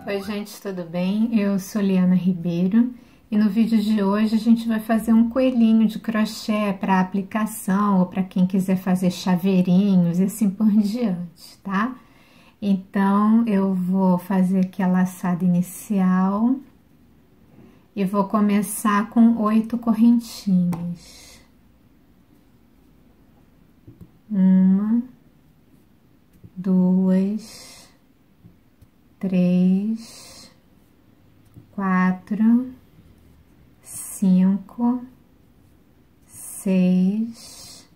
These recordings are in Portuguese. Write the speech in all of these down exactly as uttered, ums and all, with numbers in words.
Oi gente, tudo bem? Eu sou Liana Ribeiro e no vídeo de hoje a gente vai fazer um coelhinho de crochê para aplicação ou para quem quiser fazer chaveirinhos e assim por diante, tá? Então eu vou fazer aqui a laçada inicial e vou começar com oito correntinhas. Uma, duas, três, quatro, cinco, seis,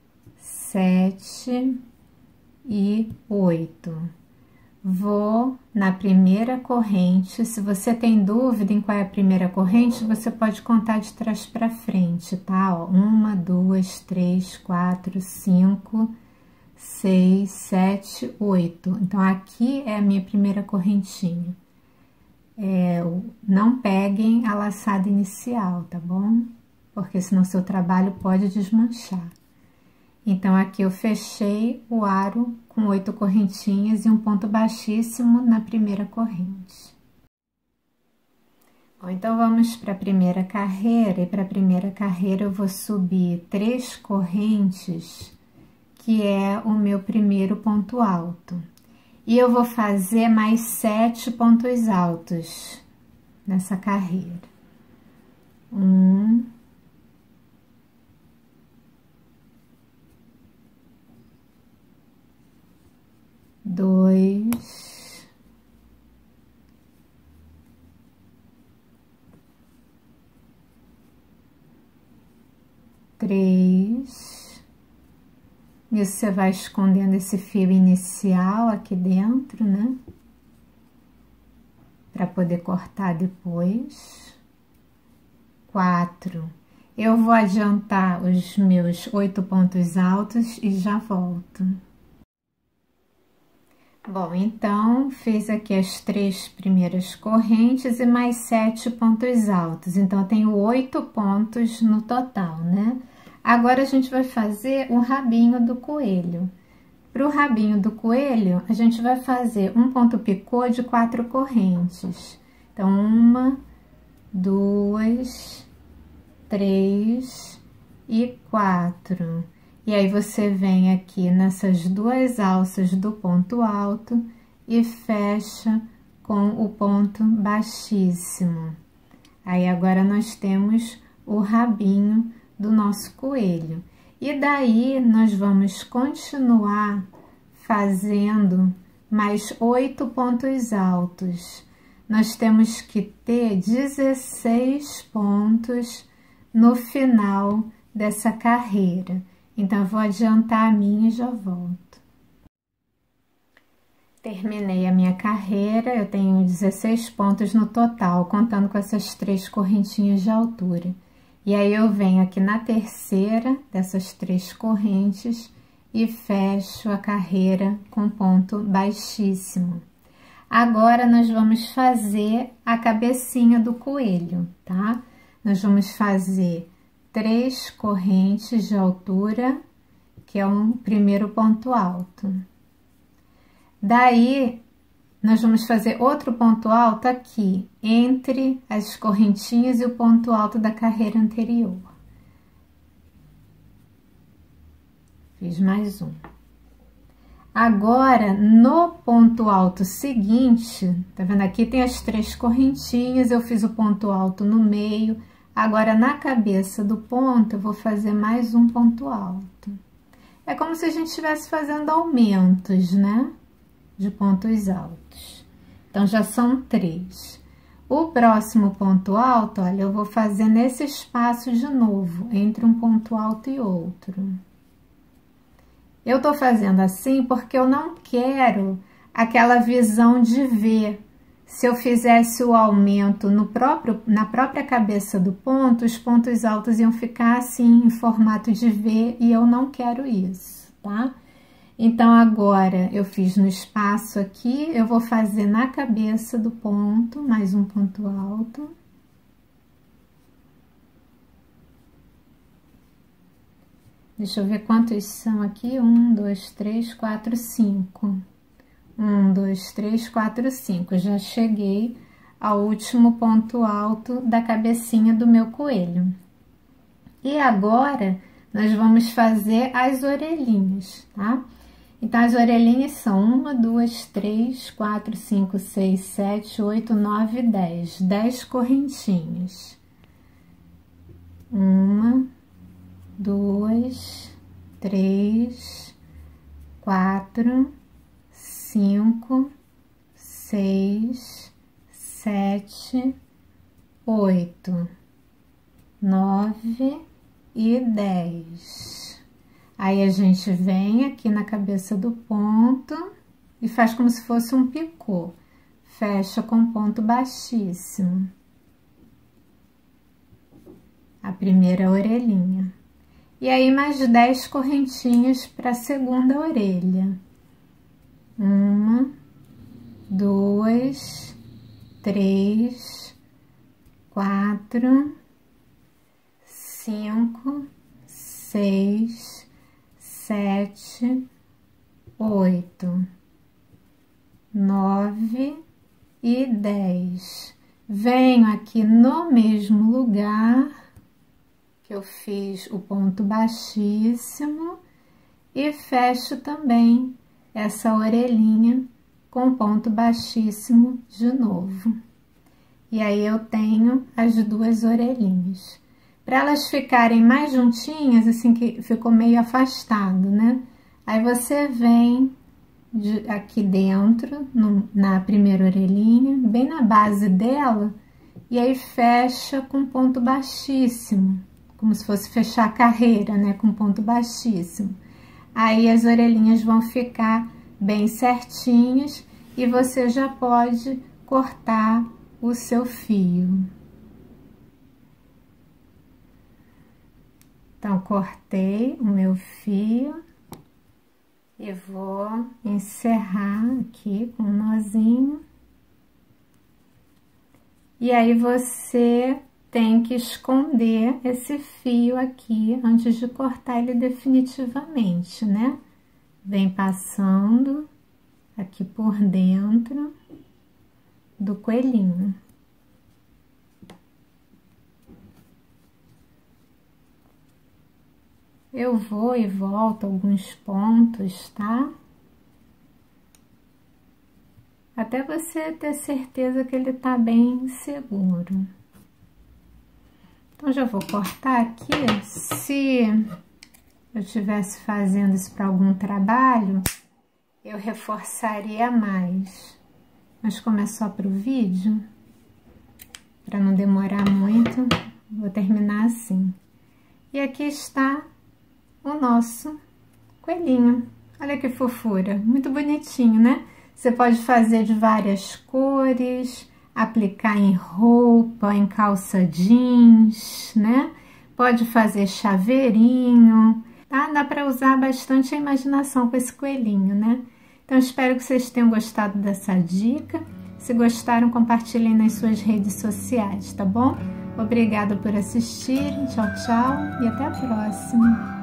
sete e oito. Vou na primeira corrente. Se você tem dúvida em qual é a primeira corrente, você pode contar de trás para frente, tá? Ó, uma, duas, três, quatro, cinco, seis, sete, oito. Então, aqui é a minha primeira correntinha. É, não peguem a laçada inicial, tá bom? Porque senão seu trabalho pode desmanchar. Então, aqui eu fechei o aro com oito correntinhas e um ponto baixíssimo na primeira corrente. Bom, então, vamos para a primeira carreira. E para a primeira carreira eu vou subir três correntes, que é o meu primeiro ponto alto. E eu vou fazer mais sete pontos altos nessa carreira. Um, dois, três. E você vai escondendo esse fio inicial aqui dentro, né? Para poder cortar depois. Quatro. Eu vou adiantar os meus oito pontos altos e já volto. Bom, então, fiz aqui as três primeiras correntes e mais sete pontos altos. Então, eu tenho oito pontos no total, né? Agora, a gente vai fazer o rabinho do coelho. Para o rabinho do coelho, a gente vai fazer um ponto picô de quatro correntes. Então, uma, duas, três e quatro. E aí, você vem aqui nessas duas alças do ponto alto e fecha com o ponto baixíssimo. Aí, agora, nós temos o rabinho do nosso coelho. E daí, nós vamos continuar fazendo mais oito pontos altos. Nós temos que ter dezesseis pontos no final dessa carreira. Então, eu vou adiantar a minha e já volto. Terminei a minha carreira, eu tenho dezesseis pontos no total, contando com essas três correntinhas de altura. E aí, eu venho aqui na terceira dessas três correntes e fecho a carreira com ponto baixíssimo. Agora, nós vamos fazer a cabecinha do coelho, tá? Nós vamos fazer três correntes de altura, que é um primeiro ponto alto. Daí, nós vamos fazer outro ponto alto aqui, entre as correntinhas e o ponto alto da carreira anterior. Fiz mais um. Agora, no ponto alto seguinte, tá vendo? Aqui tem as três correntinhas, eu fiz o ponto alto no meio. Agora, na cabeça do ponto, eu vou fazer mais um ponto alto. É como se a gente estivesse fazendo aumentos, né? De pontos altos. Então, já são três. O próximo ponto alto, olha, eu vou fazer nesse espaço de novo, entre um ponto alto e outro. Eu tô fazendo assim porque eu não quero aquela visão de V. Se eu fizesse o aumento no próprio, na própria cabeça do ponto, os pontos altos iam ficar assim, em formato de V, e eu não quero isso, tá? Então, agora, eu fiz no espaço aqui, eu vou fazer na cabeça do ponto, mais um ponto alto. Deixa eu ver quantos são aqui. Um, dois, três, quatro, cinco. Um, dois, três, quatro, cinco. Já cheguei ao último ponto alto da cabecinha do meu coelho. E agora nós vamos fazer as orelhinhas, tá? Então, as orelhinhas são uma, duas, três, quatro, cinco, seis, sete, oito, nove, dez. Dez correntinhas. Uma, duas, três, quatro, cinco, seis, sete, oito, nove e dez. Aí a gente vem aqui na cabeça do ponto e faz como se fosse um picô. Fecha com ponto baixíssimo. A primeira orelhinha. E aí mais dez correntinhas para a segunda orelha. Uma, duas, três, quatro, cinco, seis, sete, oito, nove e dez. Venho aqui no mesmo lugar que eu fiz o ponto baixíssimo e fecho também essa orelhinha com ponto baixíssimo de novo. E aí eu tenho as duas orelhinhas. Para elas ficarem mais juntinhas, assim que ficou meio afastado, né? Aí você vem de, aqui dentro, no, na primeira orelhinha, bem na base dela, e aí fecha com ponto baixíssimo, como se fosse fechar a carreira, né? Com ponto baixíssimo. Aí as orelhinhas vão ficar bem certinhas e você já pode cortar o seu fio. Então, cortei o meu fio e vou encerrar aqui com um nozinho. E aí, você tem que esconder esse fio aqui antes de cortar ele definitivamente, né? Vem passando aqui por dentro do coelhinho. Eu vou e volto alguns pontos, tá? Até você ter certeza que ele tá bem seguro. Então, já vou cortar aqui. Se eu estivesse fazendo isso para algum trabalho, eu reforçaria mais. Mas como é só para o vídeo, para não demorar muito, vou terminar assim. E aqui está o nosso coelhinho. Olha que fofura, muito bonitinho, né? Você pode fazer de várias cores, aplicar em roupa, em calça jeans, né? Pode fazer chaveirinho, tá? Dá para usar bastante a imaginação com esse coelhinho, né? Então, espero que vocês tenham gostado dessa dica. Se gostaram, compartilhem nas suas redes sociais, tá bom? Obrigada por assistir, tchau, tchau e até a próxima!